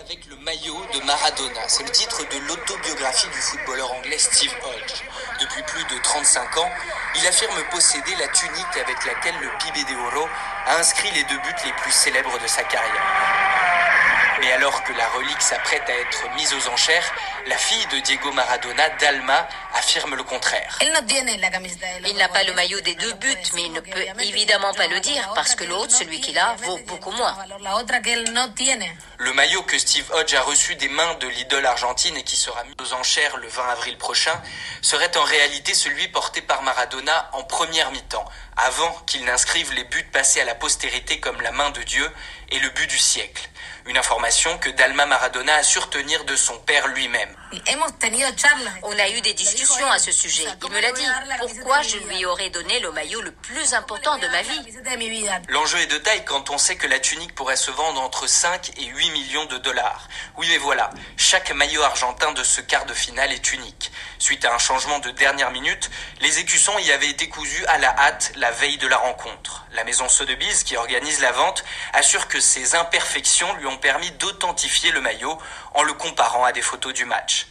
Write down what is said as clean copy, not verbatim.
avec le maillot de Maradona. C'est le titre de l'autobiographie du footballeur anglais Steve Hodge. Depuis plus de 35 ans, il affirme posséder la tunique avec laquelle le Pibe de Oro a inscrit les 2 buts les plus célèbres de sa carrière. Mais alors que la relique s'apprête à être mise aux enchères, la fille de Diego Maradona, Dalma, affirme le contraire. Il n'a pas le maillot des 2 buts, mais il ne peut évidemment pas le dire parce que l'autre, celui qu'il a, vaut beaucoup moins. Le maillot que Steve Hodge a reçu des mains de l'idole argentine et qui sera mis aux enchères le 20 avril prochain serait en réalité celui porté par Maradona en première mi-temps, avant qu'il n'inscrive les buts passés à la postérité comme la main de Dieu et le but du siècle. Une information que Dalma Maradona assure tenir de son père lui-même. On a eu des discussions à ce sujet. Il me l'a dit. Pourquoi je lui aurais donné le maillot le plus important de ma vie? L'enjeu est de taille quand on sait que la tunique pourrait se vendre entre 5 et 8 millions de dollars. Oui, mais voilà, chaque maillot argentin de ce quart de finale est unique. Suite à un changement de dernière minute, les écussons y avaient été cousus à la hâte la veille de la rencontre. La maison Sotheby's, qui organise la vente, assure que ces imperfections lui ont permis d'authentifier le maillot en le comparant à des photos du match.